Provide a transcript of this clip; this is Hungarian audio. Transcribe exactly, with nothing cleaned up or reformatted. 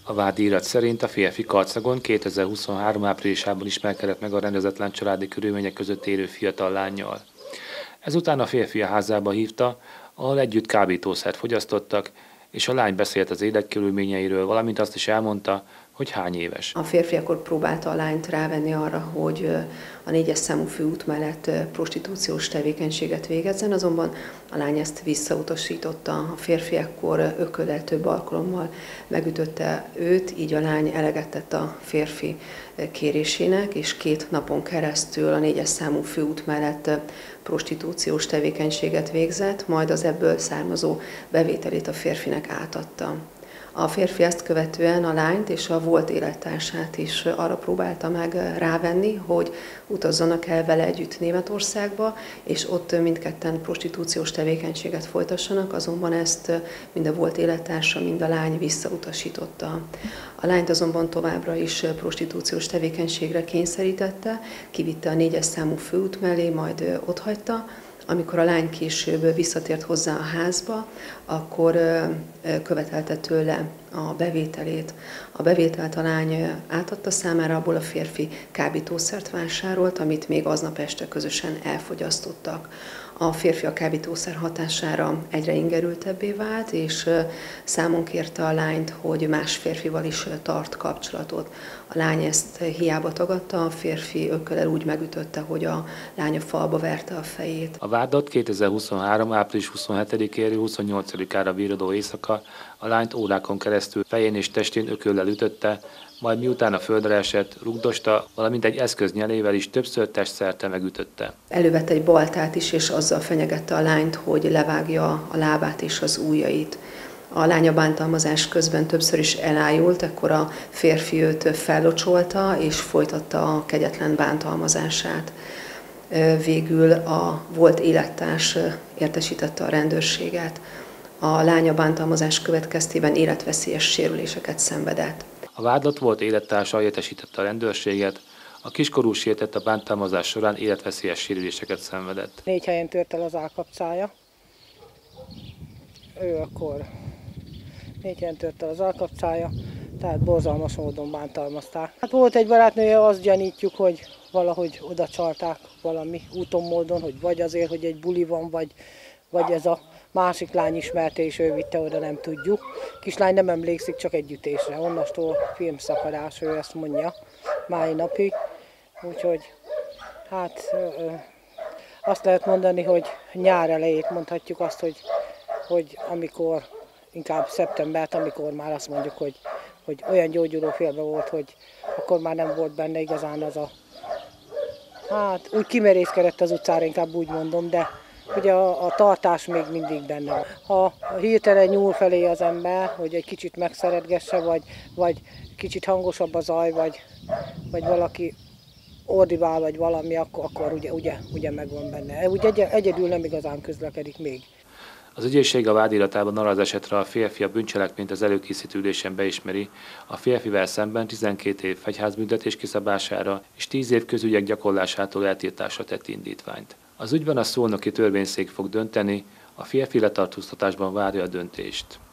A vádirat szerint a férfi Karcagon kétezer-huszonhárom áprilisában ismerkedett meg a rendezetlen családi körülmények között élő fiatal lánnyal. Ezután a férfi a házába hívta, ahol együtt kábítószert fogyasztottak, és a lány beszélt az életkörülményeiről, valamint azt is elmondta, hogy hány éves. A férfi akkor próbálta a lányt rávenni arra, hogy a négyes számú főút mellett prostitúciós tevékenységet végezzen, azonban a lány ezt visszautasította. A férfi akkor ököllel több alkalommal megütötte őt, így a lány eleget tett a férfi kérésének, és két napon keresztül a négyes számú főút mellett prostitúciós tevékenységet végzett, majd az ebből származó bevételét a férfinek átadta. A férfi ezt követően a lányt és a volt élettársát is arra próbálta meg rávenni, hogy utazzanak el vele együtt Németországba, és ott mindketten prostitúciós tevékenységet folytassanak, azonban ezt mind a volt élettársa, mind a lány visszautasította. A lányt azonban továbbra is prostitúciós tevékenységre kényszerítette, kivitte a négyes számú főút mellé, majd otthagyta. Amikor a lány később visszatért hozzá a házba, akkor követelte tőle a bevételét. A bevételt a lány átadta számára, abból a férfi kábítószert vásárolt, amit még aznap este közösen elfogyasztottak. A férfi a kábítószer hatására egyre ingerültebbé vált, és számon kérte a lányt, hogy más férfival is tart kapcsolatot. A lány ezt hiába tagadta, a férfi ökköllel úgy megütötte, hogy a lány a falba verte a fejét. A vádat kétezer-huszonhárom április huszonhetedikéről huszonnyolcadikára viradó éjszaka a lányt órákon keresztül fején és testén ököllel ütötte, majd miután a földre esett, rugdosta, valamint egy eszköznyelével is többször testszerte megütötte. Elővette egy baltát is, és azzal fenyegette a lányt, hogy levágja a lábát és az ujjait. A lány a bántalmazás közben többször is elájult, ekkor a férfi őt fellocsolta, és folytatta a kegyetlen bántalmazását. Végül a volt élettárs értesítette a rendőrséget. A lány a bántalmazás következtében életveszélyes sérüléseket szenvedett. A vádlott volt élettársa értesítette a rendőrséget, a kiskorú sértett a bántalmazás során életveszélyes sérüléseket szenvedett. Négy helyen tört el az állkapcája. Ő akkor négy helyen tört el az állkapcája, tehát borzalmas módon bántalmazták. Hát volt egy barátnője, azt gyanítjuk, hogy valahogy oda csalták valami úton módon, hogy vagy azért, hogy egy buli van, vagy, vagy ez a másik lány ismerte, és ő vitte oda, nem tudjuk. Kislány nem emlékszik, csak egy ütésre. Onnastól filmszakadás, ő ezt mondja mai napig. Úgyhogy hát ö, azt lehet mondani, hogy nyár elejét mondhatjuk azt, hogy, hogy amikor, inkább szeptembert, amikor már azt mondjuk, hogy, hogy olyan gyógyulófélbe volt, hogy akkor már nem volt benne igazán az a... Hát úgy kimerészkedett az utcára, inkább úgy mondom, de ugye a, a tartás még mindig benne van. Ha hirtelen nyúl felé az ember, hogy egy kicsit megszeretgesse, vagy, vagy kicsit hangosabb a zaj, vagy, vagy valaki ordibál, vagy valami, akkor, akkor ugye, ugye, ugye megvan benne. Úgy egy, egyedül nem igazán közlekedik még. Az ügyészség a vádiratában arra az esetre a férfi a bűncselekményt az előkészítő ülésen beismeri, a férfivel szemben tizenkét év fegyházbüntetés kiszabására és tíz év közügyek gyakorlásától eltiltásra tett indítványt. Az ügyben a szolnoki törvényszék fog dönteni, a férfi letartóztatásban várja a döntést.